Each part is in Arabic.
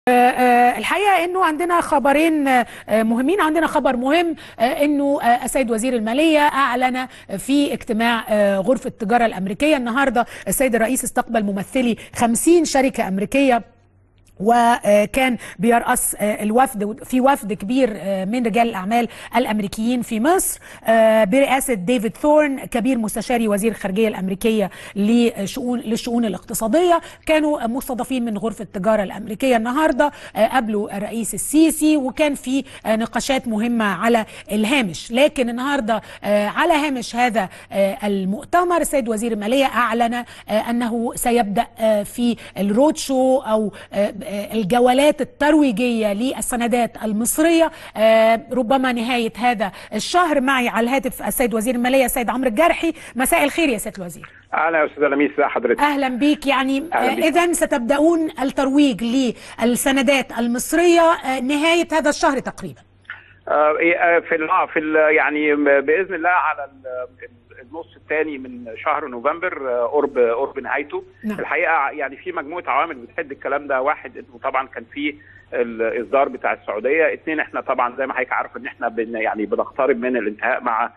الحقيقة انه عندنا خبرين مهمين. عندنا خبر مهم انه السيد وزير المالية اعلن في اجتماع غرفة التجارة الامريكية النهاردة. السيد الرئيس استقبل ممثلي 50 شركة امريكية، وكان بيرأس الوفد، في وفد كبير من رجال الأعمال الأمريكيين في مصر برئاسة ديفيد ثورن كبير مستشاري وزير الخارجية الأمريكية للشؤون الاقتصادية. كانوا مستضافين من غرفة التجارة الأمريكية النهاردة، قابلوا الرئيس السيسي، وكان في نقاشات مهمة على الهامش. لكن النهاردة على هامش هذا المؤتمر السيد وزير المالية أعلن أنه سيبدأ في الرود شو أو الجولات الترويجية للسندات المصرية ربما نهاية هذا الشهر. معي على الهاتف السيد وزير المالية السيد عمرو الجرحي. مساء الخير يا سيادة الوزير. اهلا يا استاذ لميس، حضرتك. اهلا بيك. يعني اذا ستبدأون الترويج للسندات المصرية نهاية هذا الشهر تقريبا. يعني باذن الله على النص الثاني من شهر نوفمبر، قرب نهايته. نعم. الحقيقه يعني في مجموعه عوامل بتحد الكلام ده. واحد، انه طبعا كان في الاصدار بتاع السعوديه. اثنين، احنا طبعا زي ما حضرتك عارف ان احنا يعني بنقترب من الانتهاء مع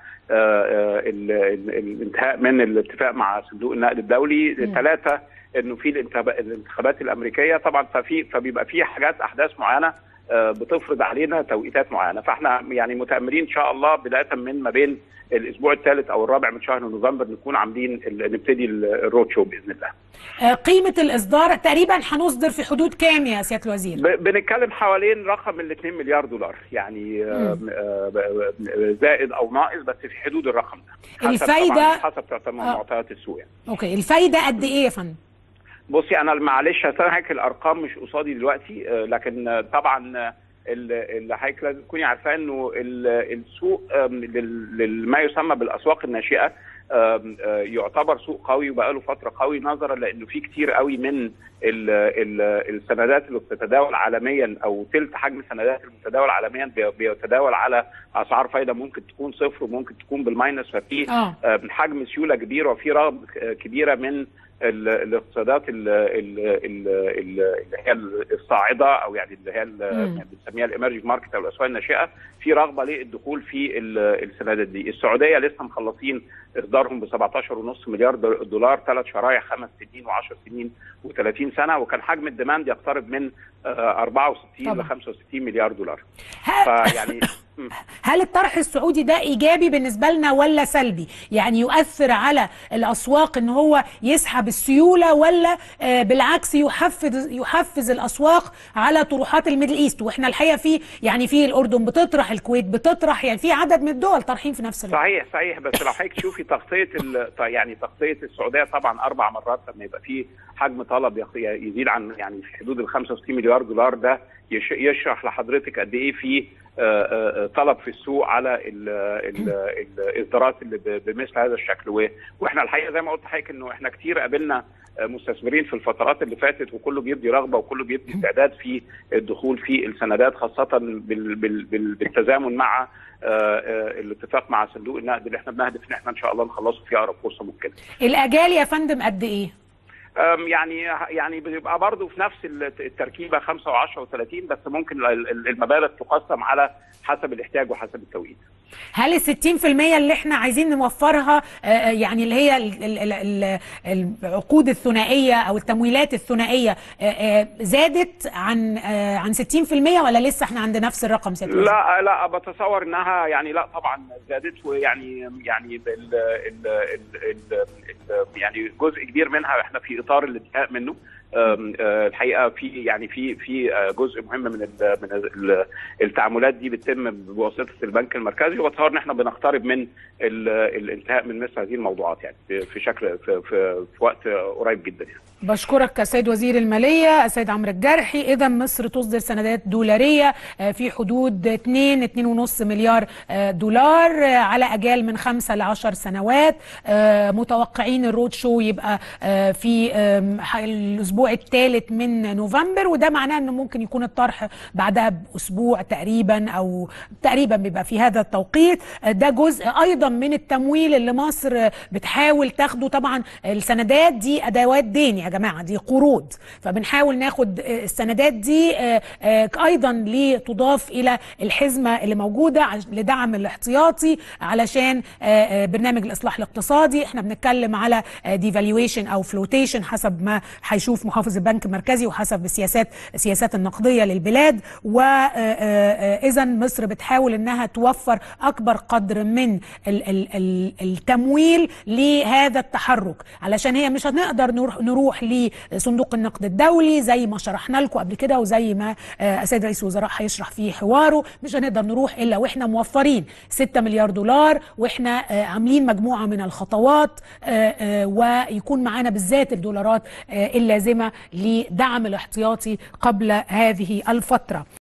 الانتهاء من الاتفاق مع صندوق النقد الدولي. ثلاثه، انه في الانتخابات الامريكيه طبعا، فبيبقى في احداث معينه بتفرض علينا توقيتات معينه. فاحنا يعني متاملين ان شاء الله بدايه من ما بين الاسبوع الثالث او الرابع من شهر نوفمبر نكون عاملين نبتدي الرود شو باذن الله. قيمه الاصدار تقريبا هنصدر في حدود كام يا سياده الوزير؟ بنتكلم حوالين رقم ال 2 مليار دولار، يعني زائد او ناقص، بس في حدود الرقم ده. الفايده حسب معطيات السوق يعني. اوكي، الفايده قد ايه يا فندم؟ بصي، انا معلش هسامحك، الارقام مش قصادي دلوقتي، لكن طبعا اللي حضرتك لازم تكوني عارفاه انه السوق ما يسمى بالاسواق الناشئه يعتبر سوق قوي وبقى له فتره قوي، نظرا لانه في كتير قوي من السندات اللي بتتداول عالميا، او ثلث حجم السندات المتداول عالميا بيتداول على اسعار فايده ممكن تكون صفر وممكن تكون بالماينس. ففي حجم سيوله كبير وفي رغبه كبيره من الاقتصادات اللي هي الصاعده، او يعني اللي هي بنسميها الاميرجنج ماركت او الاسواق الناشئه، في رغبه للدخول في السندات دي. السعوديه لسه مخلصين اصدارهم ب 17.5 مليار دولار، 3 شرايح، 5 سنين و10 سنين و30 سنه، وكان حجم الديماند يقترب من 64 ل 65 مليار دولار. فيعني هل الطرح السعودي ده ايجابي بالنسبه لنا ولا سلبي؟ يعني يؤثر على الاسواق ان هو يسحب السيوله، ولا بالعكس يحفز الاسواق على طروحات الميدل ايست؟ واحنا الحقيقه في الاردن بتطرح، الكويت بتطرح، يعني في عدد من الدول طارحين في نفس الوقت. صحيح. بس لو حضرتك تشوفي تغطيه السعوديه طبعا 4 مرات لما يبقى في حجم طلب يزيد عن يعني في حدود ال 65 مليار دولار، ده يشرح لحضرتك قد ايه في طلب في السوق على الاصدارات اللي بمثل هذا الشكل. واحنا الحقيقه زي ما قلت لحضرتك انه احنا كتير قابلنا مستثمرين في الفترات اللي فاتت، وكله بيبدي رغبه وكله بيبدي استعداد في الدخول في السندات، خاصه بالتزامن مع الاتفاق مع صندوق النقد اللي احنا بنهدف ان احنا ان شاء الله نخلصه في اقرب فرصه ممكنه. الاجال يا فندم قد ايه؟ يعني بيبقى برضه في نفس التركيبه 5 و10 و30، بس ممكن المبالغ تقسم على حسب الاحتياج وحسب التوقيت. هل ال 60% اللي احنا عايزين نوفرها يعني اللي هي العقود الثنائيه او التمويلات الثنائيه زادت عن 60%، ولا لسه احنا عند نفس الرقم؟ لا بتصور انها يعني لا طبعا زادت، ويعني يعني جزء كبير منها احنا في اطار الانتهاء منه. الحقيقه في جزء مهم من التعاملات دي بتتم بواسطه البنك المركزي، وبتصور ان احنا بنقترب من الانتهاء من مثل هذه الموضوعات يعني في وقت قريب جدا يعني. بشكرك السيد وزير المالية السيد عمرو الجرحي. إذا مصر تصدر سندات دولارية في حدود 2.5 مليار دولار على أجال من 5 ل 10 سنوات. متوقعين الرود شو يبقى في الأسبوع الثالث من نوفمبر، وده معناه أنه ممكن يكون الطرح بعدها بأسبوع تقريبا، أو تقريبا بيبقى في هذا التوقيت. ده جزء أيضا من التمويل اللي مصر بتحاول تاخده. طبعا السندات دي أدوات دين يا جماعه، دي قروض، فبنحاول ناخد السندات دي ايضا لتضاف الى الحزمه اللي موجوده لدعم الاحتياطي علشان برنامج الاصلاح الاقتصادي. احنا بنتكلم على ديفالويشن او فلوتيشن حسب ما هيشوف محافظ البنك المركزي وحسب السياسات النقديه للبلاد. واذا مصر بتحاول انها توفر اكبر قدر من التمويل لهذا التحرك، علشان هي مش هنقدر نروح لصندوق النقد الدولي زي ما شرحنا لكم قبل كده، وزي ما السيد رئيس الوزراء هيشرح في حواره. مش هنقدر نروح الا واحنا موفرين 6 مليار دولار، واحنا عاملين مجموعه من الخطوات، ويكون معانا بالذات الدولارات اللازمه لدعم الاحتياطي قبل هذه الفتره.